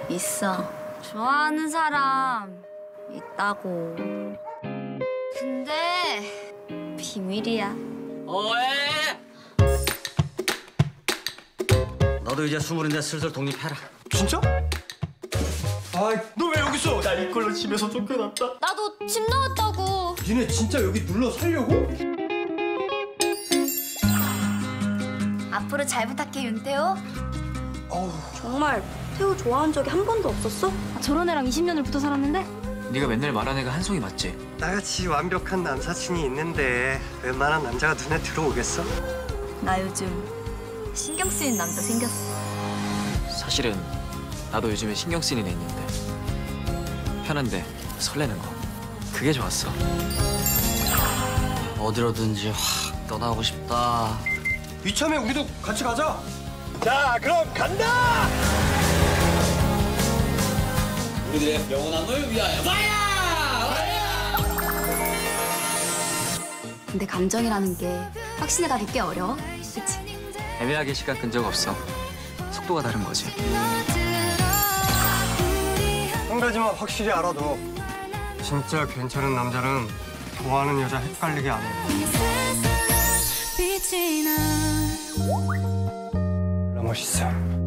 있어. 좋아하는 사람 있다고. 근데 비밀이야. 어에! 너도 이제 20인데 슬슬 독립해라. 진짜? 아, 너 왜 여기 있어? 나 이걸로 집에서 쫓겨났다. 나도 집 나왔다고. 니네 진짜 여기 눌러 살려고? 앞으로 잘 부탁해, 윤태호. 어우. 정말 태호 좋아한 적이 한 번도 없었어? 저런 애랑 20년을 붙어 살았는데? 네가 맨날 말하는 애가 한송이 맞지? 나같이 완벽한 남사친이 있는데 웬만한 남자가 눈에 들어오겠어? 나 요즘 신경 쓰인 남자 생겼어. 사실은 나도 요즘에 신경 쓰이는 애 있는데 편한데 설레는 거 그게 좋았어. 어디로든지 확 떠나고 싶다. 이참에 우리도 같이 가자. 자, 그럼 간다! 우리들의 영원한 걸 위하여 파이어! 근데 감정이라는 게 확신에 가기 꽤 어려워. 그치? 애매하게 시간 끈 적 없어. 속도가 다른 거지. 한 가지만 확실히 알아둬. 진짜 괜찮은 남자는 좋아하는 여자 헷갈리게 안 해. 너무 멋있어.